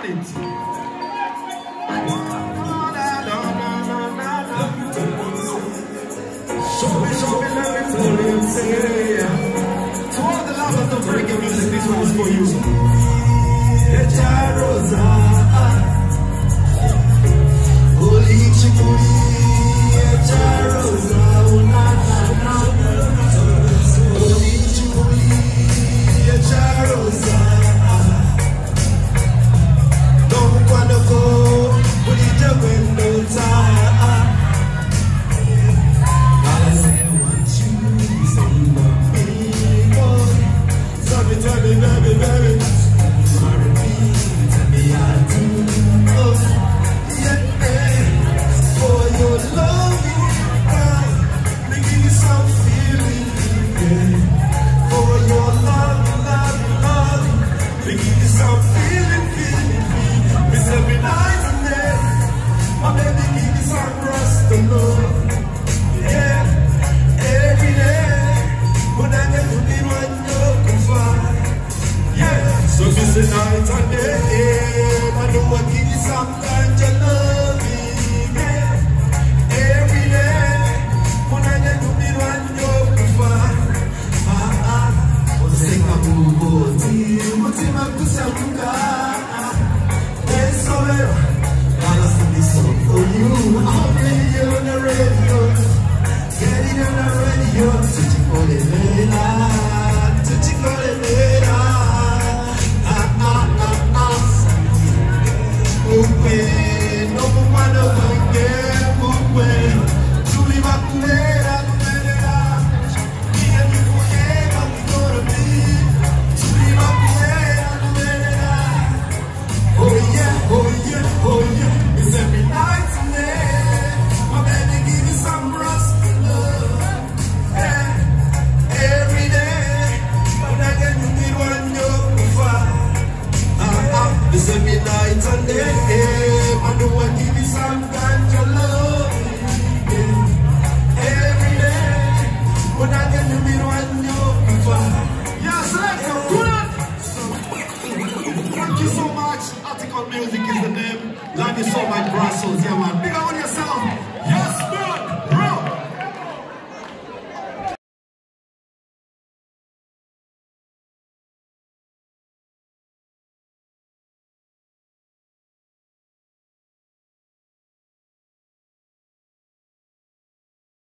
on it. Show me, let me tell you, say. To all the lovers of reggae music, this one is for you. Rosa, Holy Chikuri, Rosa, Holy Chikuri, Rosa. Don't wanna go, put it up in no time. I say I want you, say you want me, boy. Tell me, baby, baby. Marry me, tell me I do. Oh, yeah, yeah. For your love, me give you some feeling, yeah. For your love, me give you some feeling. Miss every night and day, my baby give you some rust and love. Yeah, every day, when I get to be one, you find. Yeah, so this is night and day, I know I give you some kind of loving. Yeah, every day, when I get to be one, you find. Você acabou de motivar com seu lugar. It's so real. God has done this song for you. I'll play you on the radio. Get it on the radio. Chichikole Mela. Chichikole Mela. Upe. No mumano wange. Upe. Chuli bakulera. Kumelera. Me and you forever we gonna be. Chuli bakulera. Kumelera. Oh yeah, oh yeah, oh yeah. It's every night and day. My baby give you some rust and love. Yeah, every day. But I get you me one you find. It's every night and day. I know I give you some kind of love. Yeah, every day. But I get you me one you find. Yeah, select some good. Thank you so much. Article Music is the name. Love you so much, Brussels. Yeah, man. Big